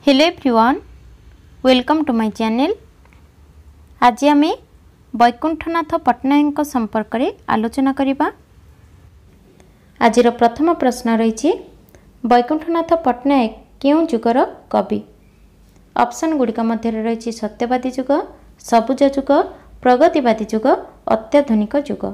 Hello everyone, welcome to my channel. आज आम वैकुंठनाथ पट्टनायक संपर्क में आलोचना करिबा। आज प्रथम प्रश्न रही, वैकुंठनाथ पट्टनायक क्यों जुगर कवि? ऑप्शन गुड़िक मध्य रही सत्यवादी जुग, सबुज जुग, प्रगतिवादी जुग, अत्याधुनिक जुग।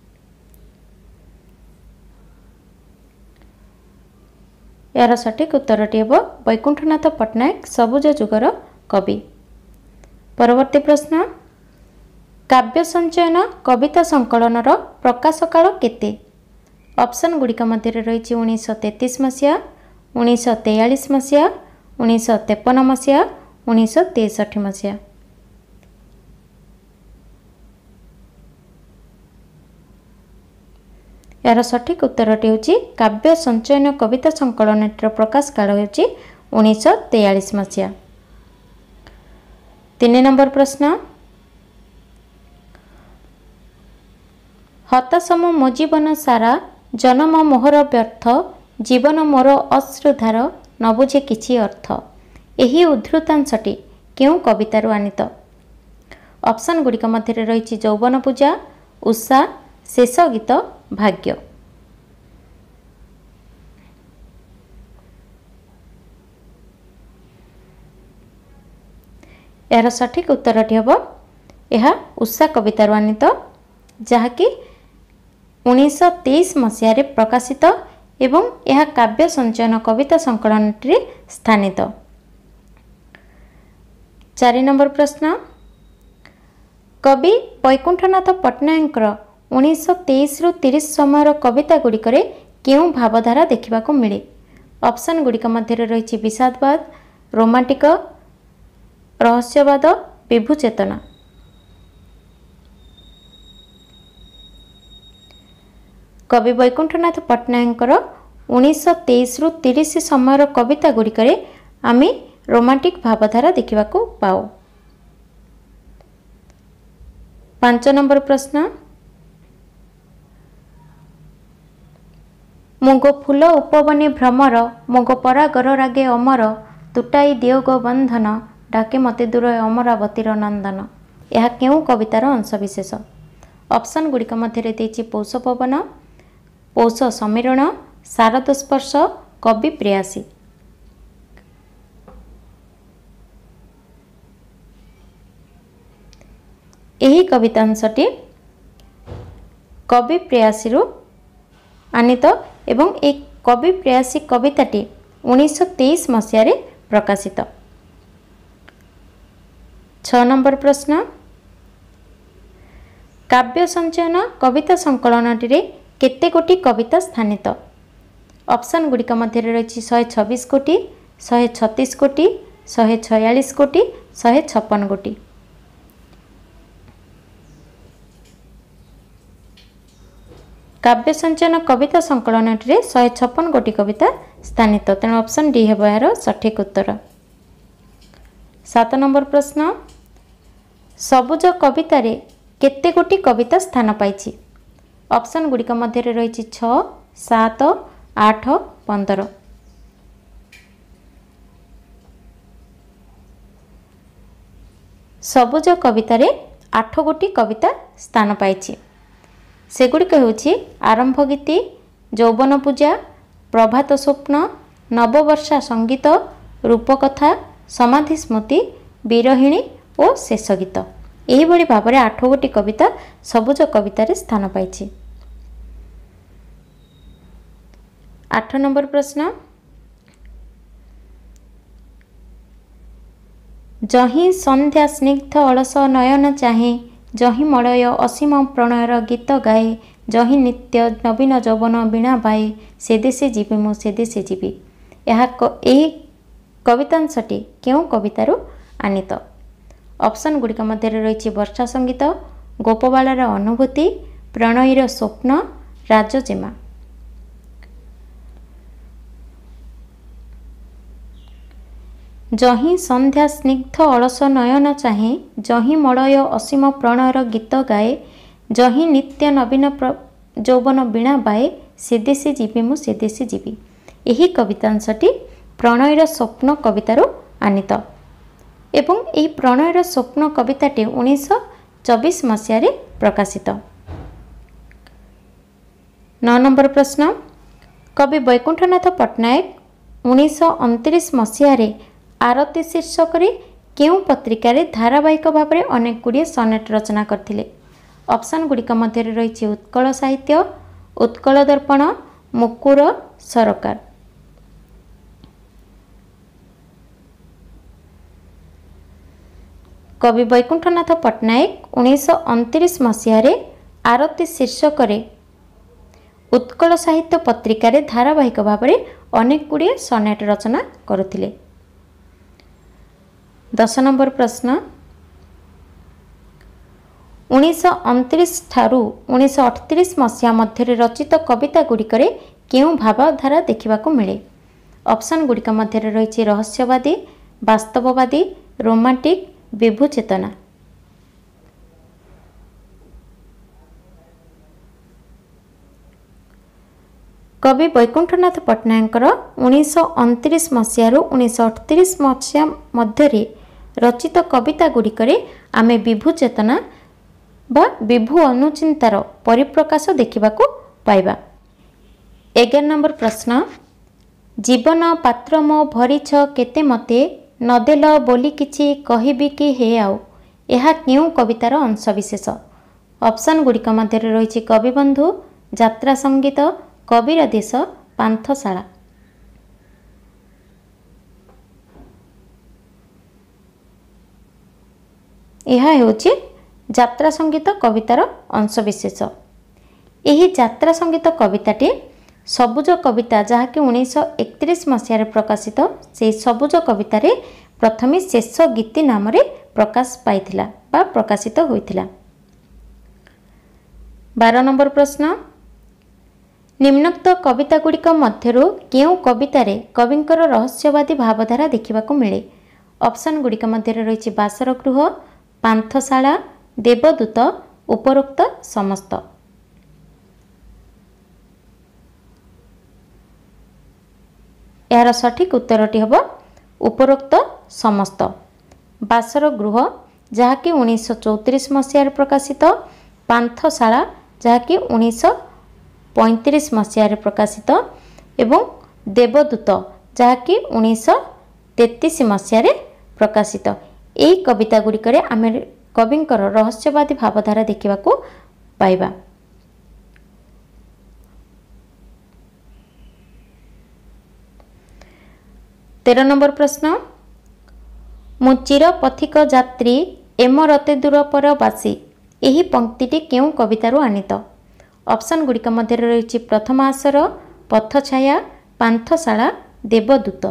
यार सठिक उत्तरटी हे वैकुंठनाथ पट्टनायक सबुज जुगर कवि। परवर्ती प्रश्न, काव्य संचयन कविता संकलन प्रकाश काल केते? ऑप्शन गुड़िक मध्य रही 1933 मसीहा, 1943 मसीहा, 1953 मसीहा, 1963 मसीहा। यार सठिक उत्तरटी होची काव्य संचयन कविता संकलन प्रकाश काल होची 1943 मसीहा। 3 नंबर प्रश्न, हताशम मो जीवन सारा, जन्म मोहर व्यर्थ, जीवन मोर अश्रुधार, न बुझे किछि अर्थ। एही उद्धृतांशटी क्यों कवितारू आनीत? ऑप्शन गुड़िक मध्य रही यौवन पूजा, उषा, शेष गीत, भाग्य। यार सठिक उत्तरटी हम यह उषा कवितारू आनीत, जहाँकि 1923 मसीह प्रकाशित एवं यह काव्य संचयन कविता संकलन स्थानित। 4 नंबर प्रश्न, कवि वैकुंठनाथ पट्टनायक 1923 रु 30 समय कविता गुड़िक क्यों भावधारा देखा मिले? ऑप्शन गुड़िक मध्य रही विषादवाद, रोमांटिक, रहस्यवाद, विभु चेतना। कवि वैकुंठनाथ पट्टनायक 1923 रु 30 समय कविता गुड़िक आम रोमांटिक भावधारा देखा पाओ। 5 नंबर प्रश्न, मुगो फूल उपवने भ्रमर, मुगो परागर रागे अमर, तुटाई दियो गो बंधन, डाके मते दूर अमरावतीर नंदन। यह क्यों कवितार अंशविशेष? ऑप्शन गुड़िक मध्य देछि पौष पवन, पौष समीरण, शारद स्पर्श, कवि प्रेयासी। यही कवितांशटी कवि प्रेयासी आनीत एवं एक कवि प्रेयासी कविताटी 1923 मसीह प्रकाशित। 6 नंबर प्रश्न, काव्य संचयन कविता संकलन केते कोटी कविता स्थानित? ऑप्शन गुड़िक मध्य रही 126 कोटी, 136 कोटी, 146 कोटी, 156 कोटी। काव्य संचयन कविता संकलन 156 कोटी कविता स्थानित, तेणु ऑप्शन डी है यार सठिक उत्तर। 7 नंबर प्रश्न, सबुज कवितार केते कोटी कविता स्थान पाई? ऑप्शन गुड़िक मध्य रही 6, 7, 8, 15। सबुज कवितार 8 कोटी कविता स्थान पाई। सेगुड़िक होछि आरंभ गीति, यौवन पूजा, प्रभात स्वप्न, नववर्षा संगीत, रूपकथा, समाधि स्मृति, विरहिणी और शेष गीत। यही भाव में 8 गोटी कविता सबुज कवितार स्थान पाई। 8 नंबर प्रश्न, जही संध्या स्निग्ध अलस नयन चाहे, जही मलय असीम प्रणयर गीत गाए, जही नित्य नवीन यौवन वीणा बाए, से देशे जीवी मु से देशे जीवी। यही कवितांशटी क्यों कवितारू आनीत? ऑप्शन गुड़िक मध्य रही वर्षा संगीत, गोपबालार अनुभूति, प्रणयीर स्वप्न, राजजेमा। जही संध्या स्निग्ध अलस नयन चाहे, जही मलय असीम प्रणयर गीत गाए, जही नित्य नवीन यौवन वीणा बाए, से देशे जीवी मु से देशे जीवी। यही कवितांशटी प्रणयीर स्वप्न कवितारू आनीत एवं यही प्रणयर स्वप्न कविताटी 1924 मसीह प्रकाशित। 9 नंबर प्रश्न कवि वैकुंठनाथ पट्टनायक 1929 मसीह आरती शीर्षक केउं पत्रिकार धारावाहिक भाव में अनेक गुड़िए सनेट रचना करथिले? ऑप्शन गुड़िक मध्य रही उत्कल साहित्य, उत्कल दर्पण, मुकुर सरकार। कवि वैकुंठनाथ पट्टनायक 1929 मसीह आरती शीर्षक उत्कल साहित्य पत्रिकार धारावाहिक भाव में अनेक गुड़िए सनेट रचना करुथिले। 10 नंबर प्रश्न 1929 ठारू 1938 मसीहा मध्य रचित कविता गुड़िकर केउं भावधारा देखा मिले? ऑप्शन गुड़िक मध्य रही रहस्यवादी, वास्तववादी, रोमांटिक, विभु चेतना। कवि वैकुंठनाथ पट्टनायक 1929 मसीह 1938 मसीहा मध्य रचित कविता गुड़िकर आमे विभु चेतना बा विभु अनुचिंतार परिप्रकाश देखा पाइबा। 11 नंबर प्रश्न जीवन पात्र मो भरीछ केते मते नदेल बोली किछि कहिबि कि हे आउ यह क्यों कवितार अंशविशेष? ऑप्शन गुड़िक मध्य रही कविबंधु, यात्रा संगीत, कबीर देश, पांथशाला। यह हेउछि यात्रा संगीत कवितार अंशविशेष। यही यात्रा संगीत कविताटी सबुज कविता जहाँकि 1931 मसीह प्रकाशित से सबुज कवितार प्रथमे शेष गीति नाम प्रकाश पाइथिला बा प्रकाशित होइथिला। 12 नंबर प्रश्न निम्नोक्त कविता गुड़िक मध्यरु केउं कवितारे कविंकर रहस्यवादी भावधारा देखा मिले? ऑप्शन गुड़िक मध्य रही बासर गृह, पांथशाला, देवदूत, उपरोक्त समस्त। यार सठिक उत्तरटी हम उपरोक्त समस्त। बासर गृह जहाँकि 1934 मसीह प्रकाशित, पांथशाला जहाँकि 1935 मसीह प्रकाशित एवं देवदूत जहाँकि 1933 मसीह प्रकाशित। यही कविता गुड़िकर आम कविंकर रहस्यवादी भावधारा देखा पाइबा। 13 नंबर प्रश्न मु चिर पथिक यात्री एमरते दूर पर बासी यही पंक्तिटी केउं कवितारू आनीत? ऑप्शन गुड़िक मध्य रही प्रथमासर, पथछाया, पांथशाला, देवदूत।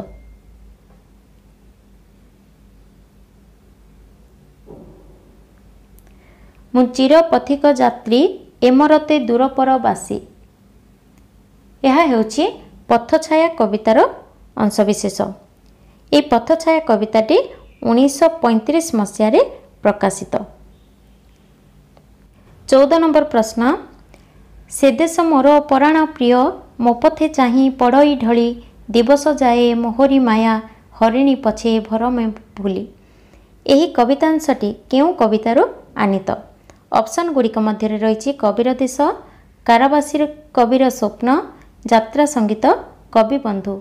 मु चिर पथिक यात्री एमरते दूर पर बासी यह हेउछि पथछाया कवितार अंशविशेष। ये पथछाया कविताटी 1935 मसीह प्रकाशित। 14 नंबर प्रश्न से देश मोर पराण प्रिय मो पथे चाही पड़ई ढली दिवस जाए मोहरी माया हरिणी पछे भर में भूली यही कवितांशटी केउं कवितारू आनीत? ऑप्शन गुड़िक मध्य रही कबीर देश, कारावासी कबीर स्वप्न, यात्रा संगीत, कविबंधु।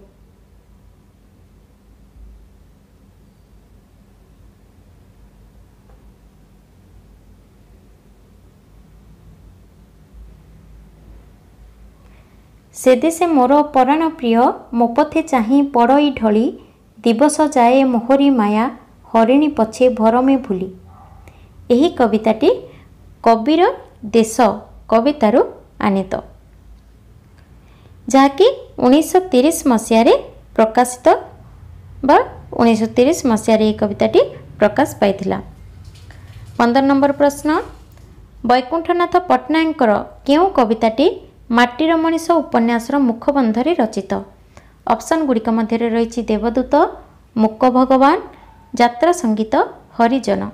से देशे मोर पराण प्रिय मो पथे चाही पड़ई ढली दिवस जाए मोहरी माया हरिणी पछे भर में भूली यही कविताटी कबीर देश कवितारू आनीत जहाँकि 1930 मसीह प्रकाशित बा 1930 मसीह कविताटी प्रकाश पाइथिला। 15 नंबर प्रश्न वैकुंठनाथ पट्टनायक केउं कविताटी माटीर मनीष उपन्यासर मुखबंधरे रचित? ऑप्शन गुड़िक मध्य रही देवदूत, मूक भगवान, यात्रा संगीत, हरिजन।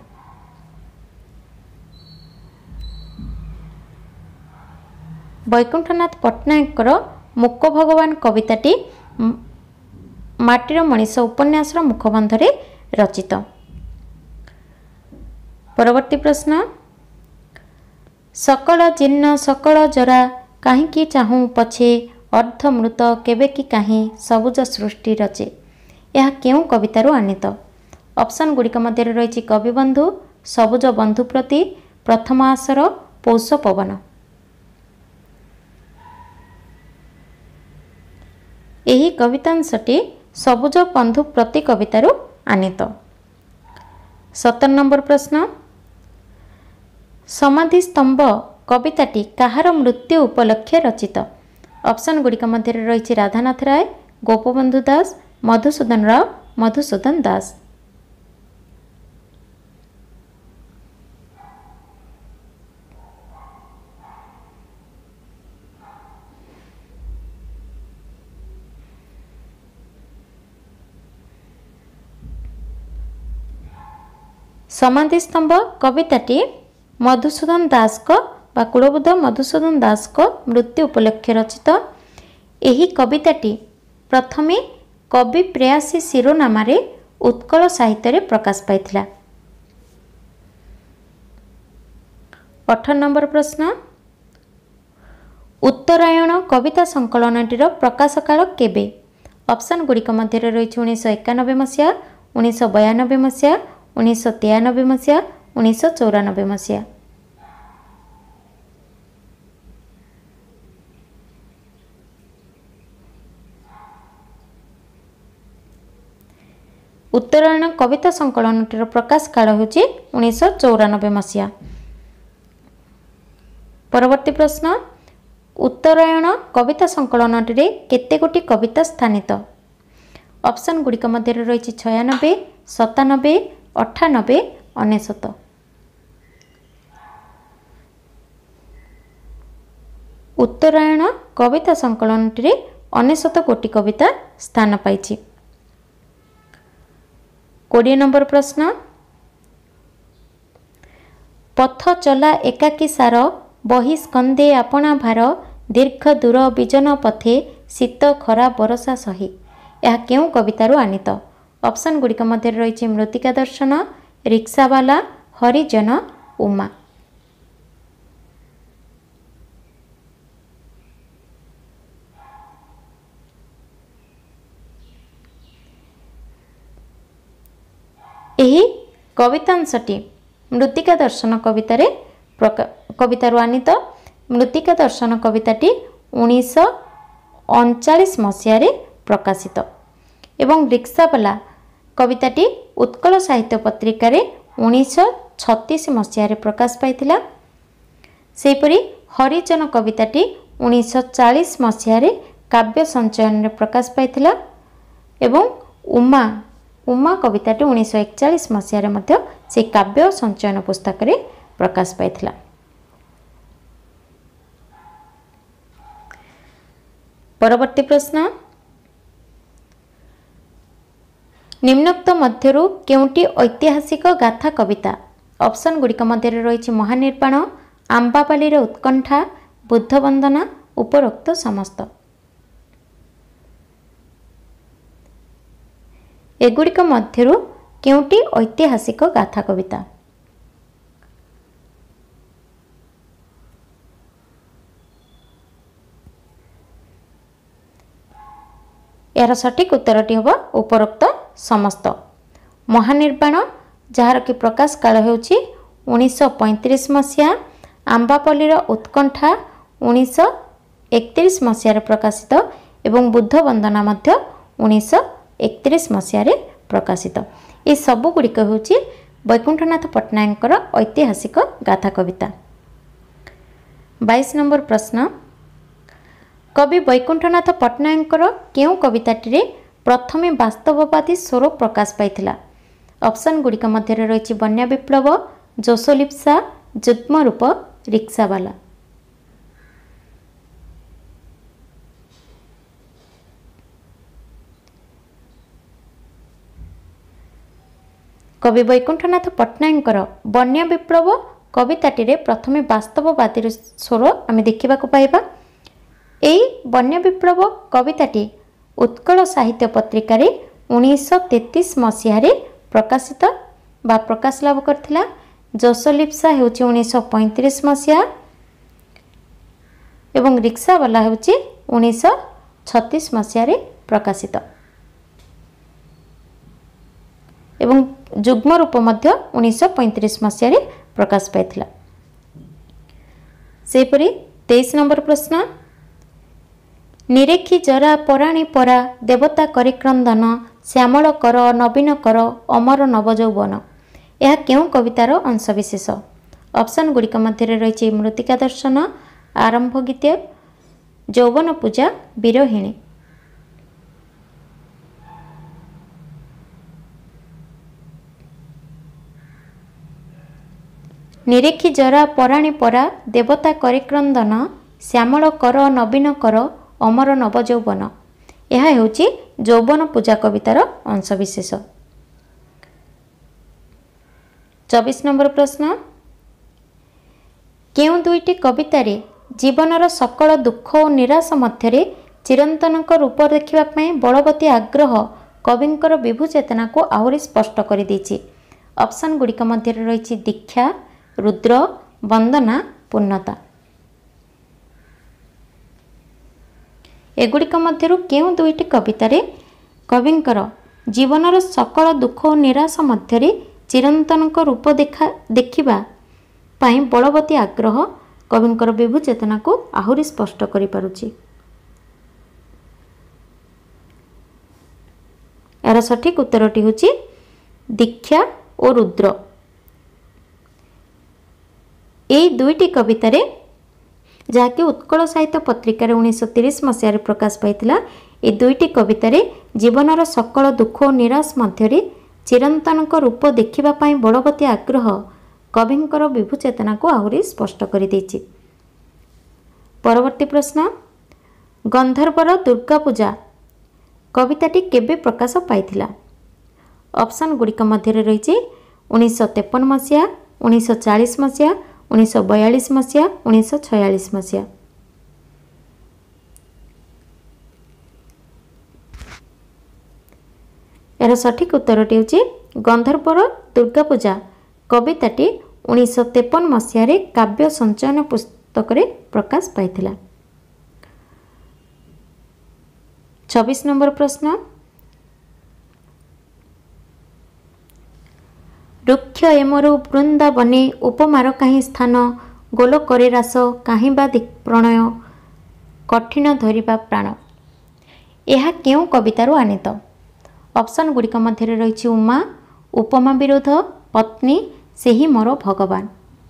वैकुंठनाथ पट्टनायक मूक भगवान कविताटी माटीर मनीष उपन्यासर मुखबंधरे रचित। परवर्ती प्रश्न सकल जीर्ण सकल जरा काहींकी चाहूँ पछे अर्धमृत केबे कि काहीं सबुज सृष्टि रचे। यह केउं कवितारू आनीत? ऑप्शन गुड़िक मध्य रही कविबंधु, सबुज बंधु प्रति, प्रथम आसर, पौष पवन। यही कवितांशटी सबुज बंधु प्रति कवितारू आनीत। 17 नंबर प्रश्न समाधि स्तंभ कविताटी काहार मृत्यु उपलक्षे रचित? ऑप्शन गुड़िक मध्य रही राधानाथ राय, गोपबंधु दास, मधुसूदन राव, मधुसूदन दास। समाधि स्तंभ कविताटी मधुसूदन दास को बा कुलबुद्ध मधुसूदन दास को मृत्यु उपलक्षे रचित। यही कविताटी प्रथमे कवि प्रेयासी शिरोनाम उत्कल साहित्य प्रकाश पाइथिला। 18 नंबर प्रश्न उत्तरायण कविता संकलनटीर प्रकाश काल केबे? ऑप्शन गुड़िक मध्य रही 1991 मसीहा, 1992 मसीहा, 1993 मसीहा, 1994 मसीहा। उत्तरायण कविता संकलनटीर प्रकाश काल होची 1994 मसीहा। परवर्ती प्रश्न उत्तरायण कविता संकलनटीरे केते गोटी कविता स्थानित? ऑप्शन गुड़िक मध्य रही 96, 97, 98, 99। उत्तरायण कविता संकलनटीरे 99 गोटी कविता स्थान पाइछि। 20 नंबर प्रश्न पथ चला एकाकी सार बही स्कंदे आपणा भार दीर्घ दूर विजन पथे शीत खरा बरसा सही। यह केउं कवितारू आनीत? ऑप्शन गुड़िक मध्य रही मृत्तिका दर्शन, रिक्सावाला, हरिजन, उमा। यही कवितांशटी मृत्तिका दर्शन कवितारू आनीत। मृत्तिका दर्शन कविताटी 1939 मसीह प्रकाशित एवं रिक्सावाला कविताटी उत्कल साहित्य पत्रिकार 1936 मसीह प्रकाश पाइथिला। सेहीपरि हरिजन कविताटी 1940 मसीह काव्य संचयन प्रकाश पाइथिला एवं उमा कविताटी 1941 मसीह से काव्य संचयन पुस्तक प्रकाश पाइथिला। परवर्ती प्रश्न निम्नोक्त मध्यरु केउंटी ऐतिहासिक गाथा कविता? ऑप्शन गुड़िक मध्य रही महानिर्वाण, आंबापालीर उत्कंठा, बुद्ध वंदना, उपरोक्त समस्त। एगुड़िक मध्यरु केउंटी ऐतिहासिक गाथा कविता? यार सठिक उत्तरटी होबा उपरोक्त समस्त। महानिर्वाण जार कि प्रकाश काल होउछि 1935 मसीहा, आंबापल्लीर उत्कंठा 1931 मसीह प्रकाशित एवं बुद्ध वंदना मध्य 1931 मसीह प्रकाशित। ये सबु गुड़िक होउछि वैकुंठनाथ पट्टनायकर ऐतिहासिक गाथा कविता। 22 नंबर प्रश्न कवि वैकुंठनाथ पट्टनायकर केउं कविताटी प्रथमे वास्तववादी स्वर प्रकाश पाइथिला? ऑप्शन गुड़िक मध्य रही बन्या विप्लव, जोशोलिप्सा, जुग्म रूप, रिक्सावाला। कवि वैकुंठनाथ पट्टनायकर बन्या विप्लव कविताटी प्रथमे वास्तववादी स्वर आम देखा पाइबा। यही बन्या विप्लव कविताटी उत्कल साहित्य पत्रिकार 1933 मसीह प्रकाशित बा प्रकाश लाभ करथिला। जोसलिप्सा हेउची 1935 मसीहा एवं रिक्सावाला हेउची 1936 मसीह रे प्रकाशित एवं जुग्म रूप मध्य 1935 मसीह रे प्रकाश पाइथिला। सेपरी 23 नंबर प्रश्न निरेखी जरा पराणी परा देवता करिक्रंदन श्यामल कर नवीन कर अमर नवजौवन यह केउं कवितार अंशविशेष? ऑप्शन गुड़िक मध्य रही मृत्तिका दर्शन, आरंभ गीत, यौवन पूजा, विरहिणी। निरेखी जरा पराणी परा देवता करिक्रंदन श्यामल कर नवीन कर अमर नवजौवन यह हेउची यौवन पूजा कवितार अंशविशेष। 24 नंबर प्रश्न केउं दुईटी कवितारे जीवनर सकल दुख और निराश मध्यरे चिरंतनक रूप देखिबा पई बलवती आग्रह कविंकर विभु चेतना को आहुरी स्पष्ट कर देछि। ऑप्शन गुड़िक मध्य रही दीक्षा, रुद्र, वंदना, पूर्णता। एगुड़िक मध्यरु केउं दुईटी कवितारे कविंकर जीवनर सकल दुख और निराश मध्यरे चिरंतनक रूप देखिबा पाई बलवती आग्रह कविंकर विभु चेतना को आहुरी स्पष्ट करि पारुछि। यार सठिक उत्तरटी होछि दीक्षा और रुद्र। एई दुईटी कवितारे जहाँकि उत्कल साहित्य पत्रिकार 1930 मसीह प्रकाश पाइथिला ए दुईटी कवितारे जीवनर सकल दुख और निराश मध्यरे चिरंतनक रूप देखिबा पाई बलवती आग्रह कविंकर विभु चेतना को आहुरी स्पष्ट कर देछि। परवर्ती प्रश्न गंधर्वर दुर्गा पूजा कविताटी केबे प्रकाश पाइथिला? ऑप्शन गुड़िक मध्य रही 1953 मसीहा, 1940 मसीहा, 1942 मसीहा, 1946 मसीहा। यार सठिक उत्तरटी होछि गंधर्वर दुर्गा पूजा कविताटी 1953 मसीह काव्य संचयन पुस्तक रे प्रकाश पाइथिला। 26 नंबर प्रश्न रुक्ष एमरु वृंदावने उपमार काहीं स्थान गोल करे रास काहीं बा प्रणय कठिन धरिबा प्राण यह केउं कवितारु आनीत? ऑप्शन गुड़िक मध्य रही उमा, उपमा विरोध, पत्नी, सेही मोर भगवान।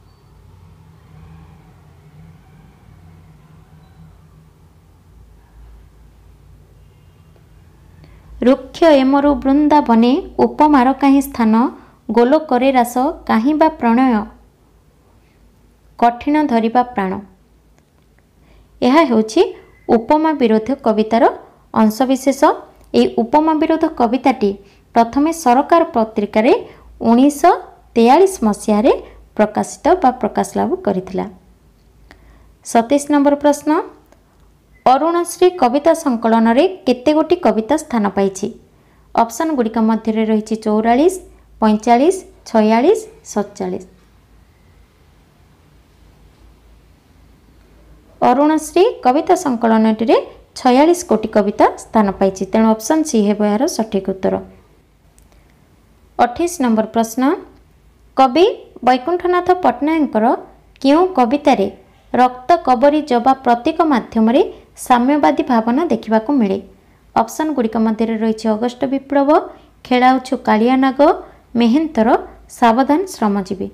रुक्ष एमरु वृंदावने उपमार काहीं स्थान गोल करे रास काहीं बा प्रणय कठिन धरिबा प्राण यह हेउछि उपमा विरोध कवितार अंशविशेष। एई उपमा विरोध कविताटी प्रथमे सरकार पत्रिकार 1943 मसीह प्रकाशित बा प्रकाश लाभ करिथिला। 27 नंबर प्रश्न अरुणश्री कविता संकलन रे केते गोटी कविता स्थान पाइछि? ऑप्शन गुड़िक मध्य रही 44, 45, 46, 47। अरुणश्री कविता संकलन रे 46 कोटी कविता स्थान पाइछि तेणु ऑप्शन सी हेबो यार सठिक उत्तर। 28 नंबर प्रश्न कवि वैकुंठनाथ पट्टनायकर केउं कवितारे रक्त कबरी जबा प्रतीक माध्यम साम्यवादी भावना देखा मिले? ऑप्शन गुड़िक मध्य रही अगस्ट विप्लव, खेलाउछु कालिया नाग, मेहेंतर, सावधान श्रमजीवी।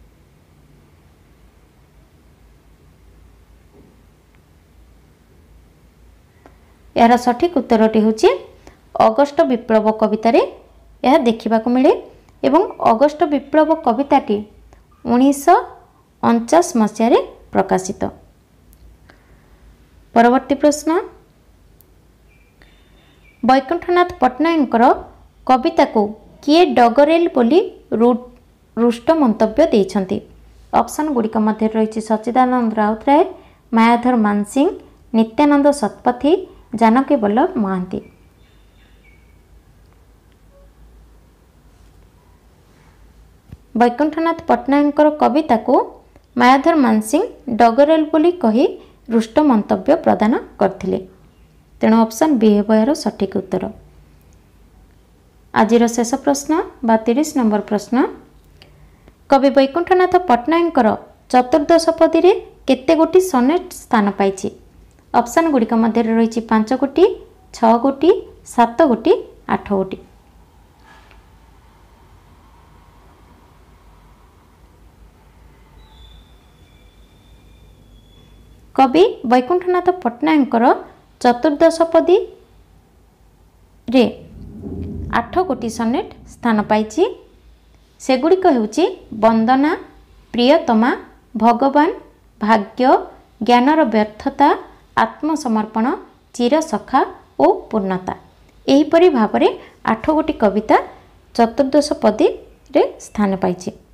यार सठिक उत्तरटी होछि अगस्ट विप्लव कवितारे यह देखा मिले एवं अगस्ट विप्लव कविताटी 1949 मसीह प्रकाशित। परवर्ती प्रश्न वैकुंठनाथ पट्टनायकर कविता को किए डगरेल बोली रुष्ट मंतव्य देइछन्ति? ऑप्शन गुड़िक मध्य रही सच्चिदानंद राउतराय, मायाधर मानसिंह, नित्यानंद शतपथी, जानकी वल्लभ महांती। वैकुंठनाथ पट्टनायक कविता को मायाधर मानसिंह डगरेल बोली कही रुष्ट मंतव्य प्रदान करथिले। तेणु ऑप्शन बी हेब यार सठिक उत्तर। आज शेष प्रश्न बा 30 नंबर प्रश्न, कवि वैकुंठनाथ पट्टनायक चतुर्दश पदी रे केते गोटी सनेट स्थान पाइछि? ऑप्शन गुड़िक मध्य रही 5 गोटी, 6 गोटी, 7 गोटी, 8 गोटी। कवि वैकुंठनाथ पट्टनायक चतुर्दश पदी रे 8 गोटी सनेट स्थान पाइछि। सेगुड़िक हेउछि वंदना, प्रियतमा, भगवान, भाग्य, ज्ञानर व्यर्थता, आत्मसमर्पण, चिरसखा और पूर्णता। एहीपरि भाव में 8 गोटी कविता चतुर्दश पदी रे स्थान पाइछि।